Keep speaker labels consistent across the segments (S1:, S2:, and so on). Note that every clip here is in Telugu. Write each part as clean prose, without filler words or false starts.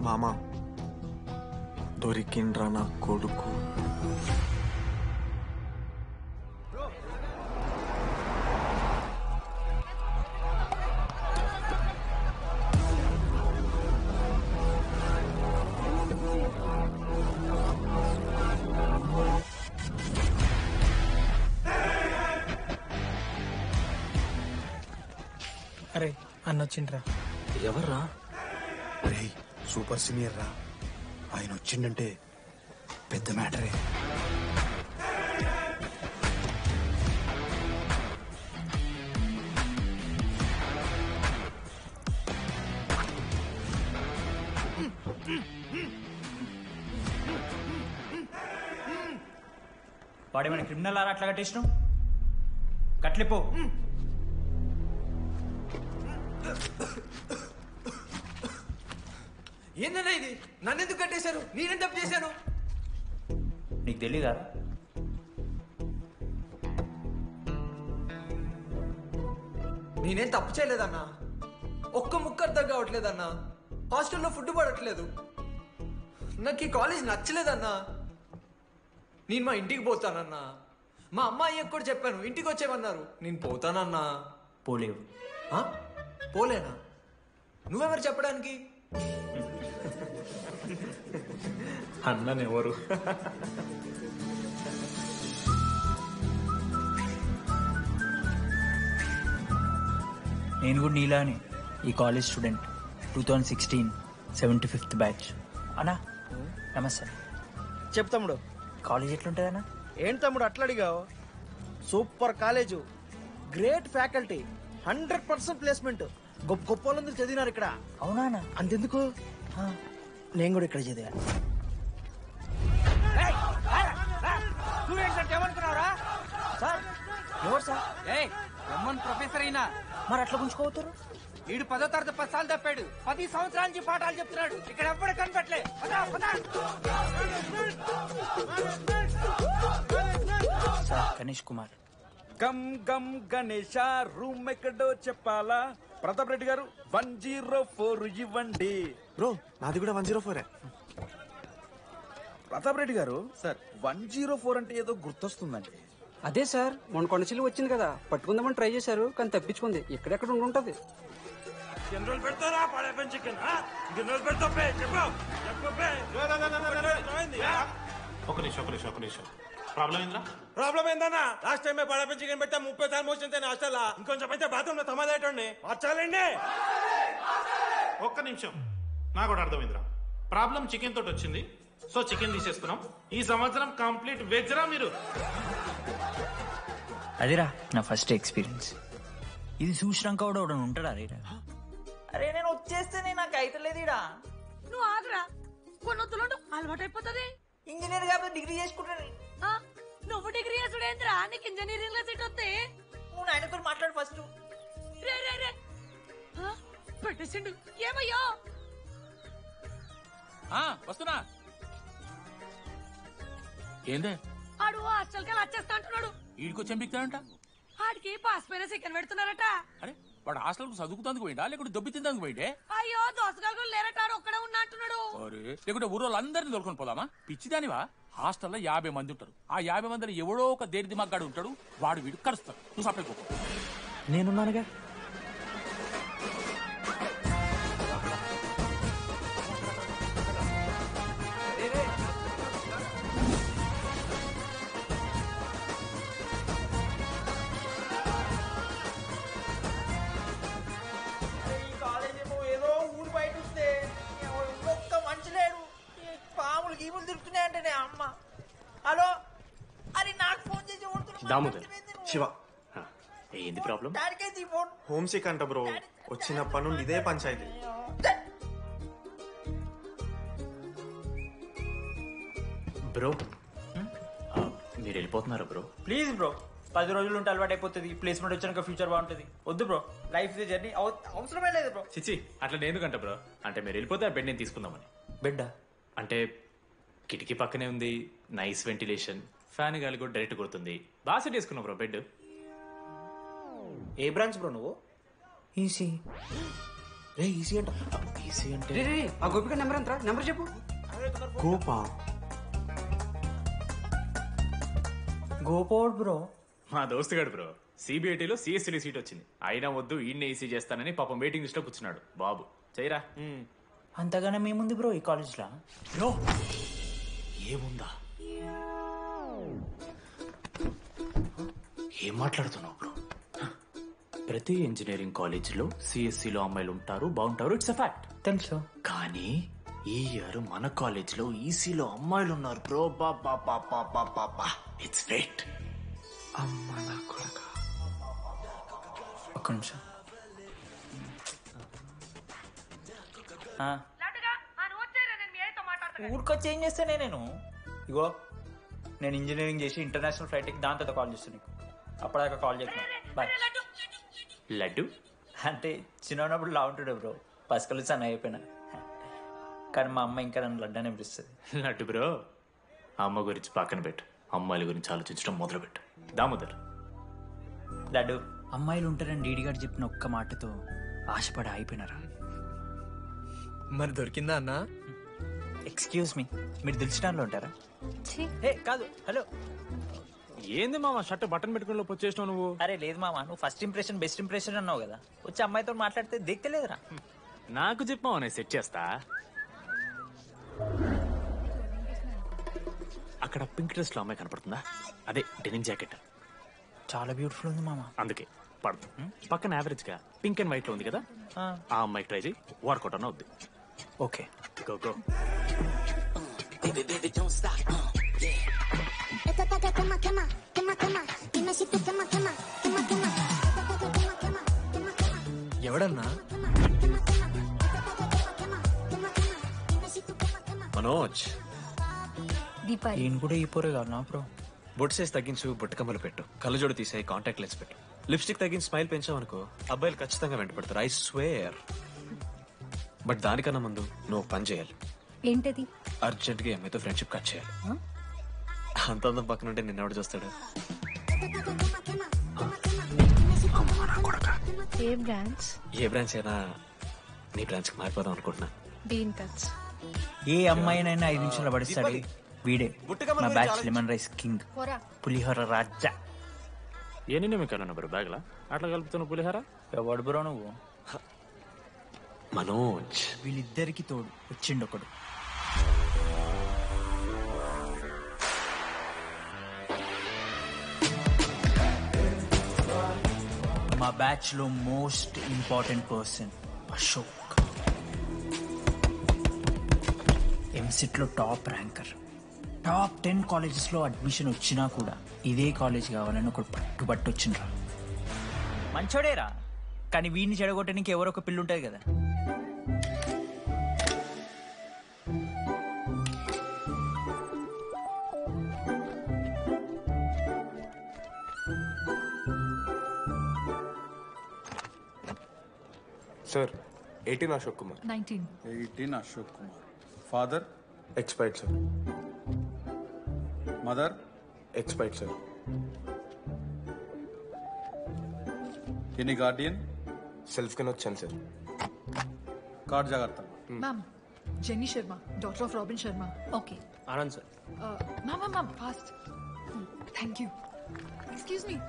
S1: మామ దొరికిండ్రా నా కొడుకు.
S2: అరే అన్న వచ్చిండ్రా.
S1: ఎవర్రా?
S3: అరే సూపర్ సీనియర్ రా, ఆయన వచ్చిండంటే పెద్ద మ్యాటరే.
S4: వాడేమైనా క్రిమినల్ ఆరా అట్లా కట్టేసినావు? కట్లిపో.
S5: ఏందన్నా ఇది? నన్నెందుకు కట్టేశారు? నేనేం తప్పు చేశాను?
S4: నీకు తెలీదా?
S5: నేనేం తప్పు చేయలేదన్నా. ఒక్క ముక్క అర్థం కావట్లేదన్నా. హాస్టల్లో ఫుడ్ పడట్లేదు. నాకు ఈ కాలేజ్ నచ్చలేదన్నా. నేను మా ఇంటికి పోతానన్నా. మా అమ్మాయి కూడా చెప్పాను, ఇంటికి వచ్చేమన్నారు. నేను పోతానన్నా.
S4: పోలేవు.
S5: పోలేనా? నువ్వెవరు చెప్పడానికి?
S4: అన్ననెవరు? నేను కూడా నీలానే ఈ కాలేజ్ స్టూడెంట్, 2016 75th బ్యాచ్. అన్నా నమస్తే.
S6: చెప్పు తమ్ముడు.
S4: కాలేజ్ ఎట్లుంటుంది అన్న?
S6: ఏంటి తమ్ముడు అట్లా అడిగావు? Super college, great faculty, 100% placement. గొప్ప గొప్ప వాళ్ళందరూ చదివినారు ఇక్కడ.
S4: అవునా అన్న?
S6: అంతెందుకు, నేను కూడా ఇక్కడ చదివా.
S4: ఏమనుకున్నారా సార్? ఎవరు సార్?
S7: రమ్మన్ ప్రొఫెసర్ అయినా
S4: మరి అట్లా గుంజుకోవతారు?
S7: వీడు 10వ తరగతి 10 సార్లు తప్పాడు. 10 సంవత్సరాల నుంచి పాఠాలు చెప్తున్నాడు. ఇక్కడ ఎప్పుడు కనపట్లే.
S4: గణేష్ కుమార్.
S8: గమ్ గమ్ గణేష, రూమ్ ఎక్కడో చెప్పాలా? ప్రతాప్ రెడ్డి గారు 104 ఇవ్వండి.
S1: బ్రో నాది కూడా 104.
S8: ప్రతాప్ రెడ్డి గారు సార్ 104 అంటే ఏదో గుర్తొస్తుందండి.
S9: అదే సార్, మొన్న కొండచిల్లు వచ్చింది కదా, పట్టుకుందామని ట్రై చేశారు కానీ తప్పించుకుంది. ఎక్కడెక్కడ ఉండుంటది.
S10: ఒక నిమిషం ప్రాబ్లం ఏంద్రా?
S5: ప్రాబ్లం ఏందన్నా? లాస్ట్ టైం పడప చికెన్ పెట్టా 30 సార్లు మోషన్ హాస్టల్. ఇంకొంచెం అయితే బాత్రూమ్ లో తమాదేటండి. మార్చాలండి.
S10: ఒక్క నిమిషం, నాకు కూడా అర్థమైందిరా. ప్రాబ్లం చికెన్ తోటి వచ్చింది, సో చికెన్ తీసేసుకున్నాం. ఈ సంవత్సరం కంప్లీట్ వెజ్ రా మీరు.
S4: అదేరా నా ఫస్ట్ ఎక్స్పీరియన్స్. ఇది చూసినాక కూడా ఉంటాడా రేరా? అరే నేను వచ్చేస్తేనే నాకు అయితలేదు ఇడా.
S11: నువ్వు ఆగరా, కొన్నొత్తులు అలవాటు అయిపోతుంది.
S4: ఇంజనీర్ కాబట్టి డిగ్రీ చేసుకుంటాను.
S11: నువ్వు డిగ్రీ చేసుడేంద్రా? నీకు ఇంజనీరింగ్ లో సీట్ వస్తే
S4: నువ్వు ఆయనతో మాట్లాడు ఫస్ట్.
S11: రే రే రే పెట్టేసిండు. ఏమయ్యో
S7: వస్తున్నా. ఏందే
S11: ఆడు హాస్టల్ కి వచ్చేస్తా అంటున్నాడు.
S7: వీడికి చెంపిస్తాడంట.
S11: ఆడికి పాస్ పైన చికెన్ పెడుతున్నారట.
S7: అరే వాడు హాస్టల్ కు చదువుకుతానికి పోయిండా లేకుంటే దొబ్బి తిందానికి పోయిండే?
S11: అయ్యో దోసగాలు లేరట, ఒక్కడే ఉన్నా అంటున్నాడు.
S7: అరే లేకుంటే ఊరోళ్ళు అందరిని దొరుకుని పోదామా? పిచ్చిదానివా? హాస్టల్లో 50 మంది ఉంటారు. ఆ 50 మందిలో ఎవడో ఒక దేని దిమాగాడు ఉంటాడు. వాడు వీడు కరుస్తాడు. నువ్వు సప్లై పో.
S4: నేనున్నానుగా.
S5: ఏదో ఊరు బయట వస్తే ఒక్క మంచి లేడు. పాములు గీములు తిరుగుతున్నాయంటే అమ్మ. హలో, అది నాకు ఫోన్ చేసి
S1: దామోదర్ శివ,
S10: ఏంది ప్రాబ్లం?
S1: హోమ్ సిక్ అంట బ్రో. వచ్చినప్పటి నుండి ఇదే పంచాయతీ.
S10: బ్రో మీరు వెళ్ళిపోతున్నారా బ్రో?
S4: ప్లీజ్ బ్రో, 10 రోజులు ఉంటే అలవాటు అయిపోతుంది. ప్లేస్మెంట్ వచ్చాక ఫ్యూచర్ బాగుంటుంది. వద్దు బ్రో, లైఫ్ జర్నీ అవసరమే లేదు బ్రో.
S10: చిచి అట్లా ఎందుకంట బ్రో? అంటే మీరు వెళ్ళిపోతే ఆ బెడ్ నేను తీసుకుందామని.
S4: బెడ్
S10: అంటే కిటికీ పక్కనే ఉంది, నైస్ వెంటిలేషన్, ఫ్యాన్ గాలి కూడా డైరెక్ట్ కొడుతుంది. బాగా సెట్ చేసుకున్నావు బ్రో బెడ్.
S4: ఏ బ్రాంచ్ బ్రో నువ్వు? ఈసీ.
S3: ఈజీ అంట. ఈజీ అంటే
S9: రే రే, ఆ గోపిక నెంబర్ ఎంతరా? నెంబర్ చెప్పు.
S3: గోపా.
S4: గోపోడ్ బ్రో.
S12: మా దోస్తుగాడు బ్రో సిబిఐటీలో సిఎస్సీ సీట్ వచ్చింది. అయినా వద్దు ఈయన్నే ఈసీ చేస్తానని పాపం వెయిటింగ్ లిస్ట్ లో కూర్చున్నాడు. బాబు చేయరా.
S4: అంతగానే మేముంది బ్రో ఈ కాలేజ్లో.
S12: బ్రో ఏముందా? ఏం మాట్లాడుతున్నావు బ్రో? ప్రతి ఇంజనీరింగ్ కాలేజీలో సిఎస్సిలో అమ్మాయిలు ఉంటారు, బాగుంటారు. It's a fact.
S4: తెలుసు.
S12: కానీ ఈ ఇయర్ మన కాలేజ్ లో ఈసీలో అమ్మాయిలు ఉన్నారు బ్రో. Baba it's fate.
S3: అమ్మ నా కొడక.
S4: ఒక్క నిమిషం. ఊరికొచ్చి ఏం చేస్తానే నేను? ఇగో నేను ఇంజనీరింగ్ చేసి ఇంటర్నేషనల్ ఫ్లైట్కి దాని తర్వాత కాల్ చేస్తాను నీకు. అప్పటిదాకా కాల్ చేస్తాను. బాయ్.
S12: లడ్డు
S4: అంటే చిన్నప్పుడు లా ఉంటుండే బ్రో, పసుకలు సన్న అయిపోయినా. కానీ మా అమ్మ ఇంకా నన్ను లడ్డు అని పిలుస్తుంది.
S12: లడ్డు బ్రో అమ్మ గురించి పక్కన పెట్టు, అమ్మాయిల గురించి ఆలోచించడం మొదలు పెట్టు. దామోదర్
S4: లడ్డు, అమ్మాయిలు ఉంటారని డీడీ గారు చెప్పిన ఒక్క మాటతో ఆశపడి అయిపోయినారా?
S5: మరి దొరికిందా అన్న?
S4: ఎక్స్క్యూజ్ మీ, మీరు దిల్చడంలో ఉంటారా? ఏ కాదు. హలో.
S12: ఏంది మామ షర్ట్ బటన్ పెట్టుకుని లోపు వచ్చేసినావు నువ్వు?
S4: అరే లేదు మామ, నువ్వు ఫస్ట్ ఇంప్రెషన్ బెస్ట్ ఇంప్రెషన్ అన్నావు కదా. వచ్చి అమ్మాయితో మాట్లాడితే దిక్కలేదురా.
S12: నాకు చెప్పావు నేను సెట్ చేస్తా. అక్కడ పింక్ డ్రెస్ లో అమ్మాయి కనపడుతుందా? అదే డెనిమ్ జాకెట్.
S4: చాలా బ్యూటిఫుల్ ఉంది మామ.
S12: అందుకే పడదు. పక్కన యావరేజ్ గా పింక్ అండ్ వైట్ లో ఉంది కదా, ఆ అమ్మాయికి ట్రై చేయి. వర్కౌట్ అన్న వద్దు.
S4: Okay
S12: go go.
S5: ఎవడన్నా?
S3: మనోజ్.
S11: దీపాలి.
S4: ఈయన కూడా ఈ పోరే కాదు బ్రో.
S3: బొట్టు సైజ్ తగ్గించు, బుట్టకమ్మలు పెట్టు, కళ్ళజోడు తీసేయి, కాంటాక్ట్ లెన్స్ పెట్టు, లిప్స్టిక్ తగ్గించి స్మైల్ పెంచావు అనుకో, అబ్బాయిలు ఖచ్చితంగా వెంటపడతారు. I swear. బట్ దానికన్నా ముందు నువ్వు పని చేయాలి.
S11: ఏంటది?
S3: అర్జెంట్ గా అమ్మాయితో ఫ్రెండ్షిప్ కట్ చేయాలి. అంత అందం పక్కన ఉంటే నిన్నెవడు చూస్తాడు?
S11: ఏ బ్రాంచ్?
S3: ఏ బ్రాంచ్ అయినా నీ బ్రాంచ్ కి మారిపోదాం అనుకుంటున్నా.
S11: Been touch.
S4: ఏ అమ్మాయినైనా 5 నిమిషాలు పడిస్తాడు వీడే. మా బ్యాచ్ లెమన్ రైస్ కింగ్, పులిహోర రాజా.
S12: ఎన్ని నిమిషాలు బ్రో బ్యాగ్ లా అట్లా కలుపుతున్న పులిహోర?
S4: ఎవడు బ్రో నువ్వు?
S3: మనోజ్.
S4: వీళ్ళిద్దరికి తోడు వచ్చిండు ఒకడు. మా బ్యాచ్ లో most important person Ashok. EAMCET లో టాప్ ర్యాంకర్. టాప్ 10 కాలేజెస్ లో అడ్మిషన్ వచ్చినా కూడా ఇదే కాలేజ్ కావాలని ఒకడు పట్టుబట్టు వచ్చిండ్రా. మంచోడేరా, కానీ వీడిని చెడగొట్టడానికి ఎవరో ఒక పిల్లు ఉంటుంది కదా.
S1: Sir 18 Ashok Kumar.
S11: 19.
S8: Ashok Kumar. Father?
S1: Expired sir.
S8: Mother?
S1: Expired sir.
S8: Any guardian?
S1: Self కింద వచ్చాను సార్.
S8: కార్డ్ జాగ్రత్త.
S13: Ma'am, Jenny Sharma, daughter of Robin Sharma.
S11: Okay.
S3: Anand sir.
S13: Ma'am, fast. Thank you. Excuse me.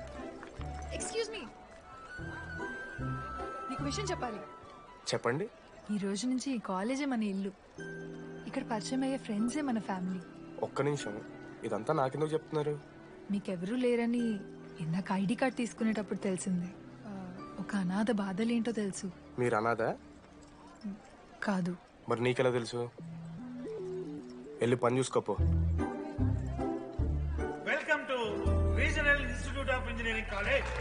S13: నీకు విషయం చెప్పాలి.
S1: చెప్పండి.
S13: ఈ రోజు నుంచి ఈ కాలేజే మన ఇల్లు. ఇక్కడ పరిచయం అయ్యే ఫ్రెండ్సే మన ఫ్యామిలీ.
S1: ఒక్క నిమిషం, ఇదంతా నాకెందుకు చెప్తున్నారు?
S13: మీకెవరూ లేరని ఇందాక ఐడి కార్డ్ తీసుకునేటప్పుడు తెలిసింది. ఒక అనాథ బాధలేంటో తెలుసు.
S1: మీరు అనాథా?
S13: కాదు.
S1: మరి నీకెలా తెలుసు? వెళ్ళి పని చూసుకోపో.
S14: Welcome to regional institute of engineering college.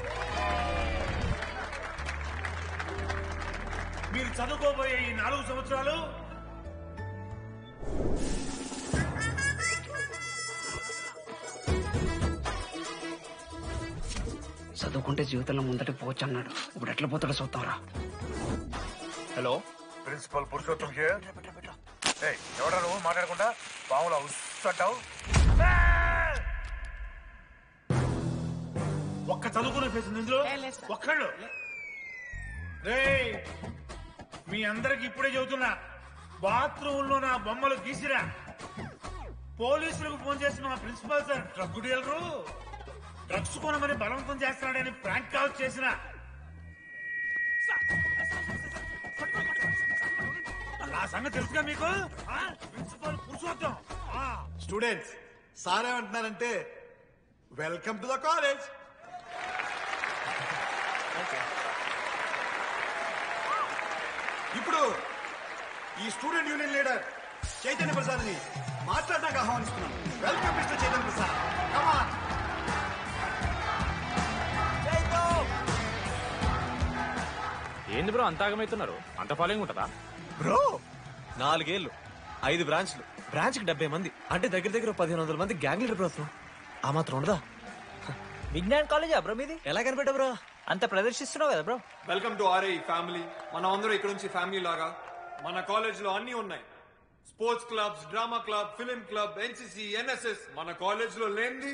S14: మీరు చదువుకోబోయే ఈ 4 సంవత్సరాలు
S9: చదువుకుంటే జీవితంలో ముందట పోవచ్చు అన్నాడు. ఇప్పుడు ఎట్లా పోతాడో చూద్దాంరా.
S3: Hello,
S14: principal Purushottam here. ఎవడా నువ్వు మాట్లాడకుండా పాములా ఉస్సంటావు? ఒక్క చదువుకునే ఫేస్ ఇందులో ఒక్కళ్ళు. రేయ్, మీ అందరికి ఇప్పుడే చెబుతున్నా, బాత్రూమ్ లో నా బొమ్మలు గీసిరా. పోలీసులకు ఫోన్ చేసిన మా principal sir drug dealer drugs కొనమని బలవంతం చేస్తున్నాడని ప్రాంక్ కాల్ చేసిన. ఆ సంగతి తెలుసుగా మీకు? ప్రిన్సిపల్ పురుషోత్తం.
S15: స్టూడెంట్స్, సార్ ఏమంటున్నారంటే వెల్కమ్ టు ద కాలేజ్. ఇప్పుడు ఈ student union leader Chaitanya Prasad ని మాట్లాడడానికి ఆహ్వానిస్తున్నాం. Welcome mister Chaitanya Prasad. Come on.
S12: ఏంది బ్రో అంత ఆగమవుతున్నారు? అంత ఫాలోయింగ్ ఉంటుందా
S3: బ్రో? 4 ఏళ్ళు, 5 బ్రాంచ్లు, బ్రాంచ్ కి 70 మంది, అంటే దగ్గర దగ్గర 1500 మంది గ్యాంగ్ లీడర్ బ్రో. ఆ మాత్రం ఉండదా?
S4: విజ్ఞాన్ కాలేజా బ్రో మీది?
S3: ఎలా కనిపెట్టా బ్రో?
S4: అంత ప్రదర్శిస్తున్నావు కదా bro.
S5: Welcome to R I family. మనం అందరూ ఇక్కడ నుంచి ఫ్యామిలీ లాగా. మన కాలేజ్ లో అన్ని ఉన్నాయి. Sports clubs, drama club, film club, NCC, NSS. మన కాలేజ్ లో లేనిది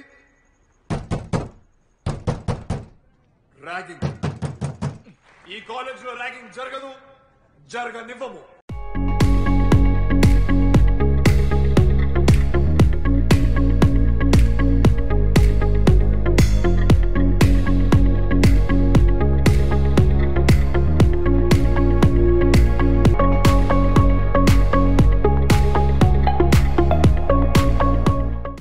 S5: ర్యాగింగ్. ఈ కాలేజ్ లో ర్యాగింగ్ జరగదు, జరగనివ్వము.